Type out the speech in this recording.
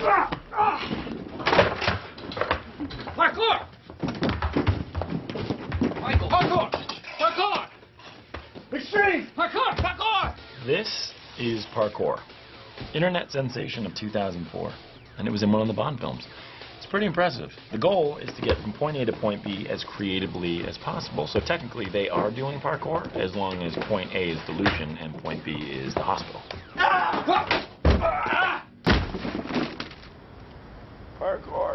Parkour! Michael, parkour! Parkour! Extreme! Parkour! Parkour! This is Parkour, internet sensation of 2004, and it was in one of the Bond films. It's pretty impressive. The goal is to get from point A to point B as creatively as possible, so technically they are doing parkour as long as point A is delusion and point B is the hospital. Parkour!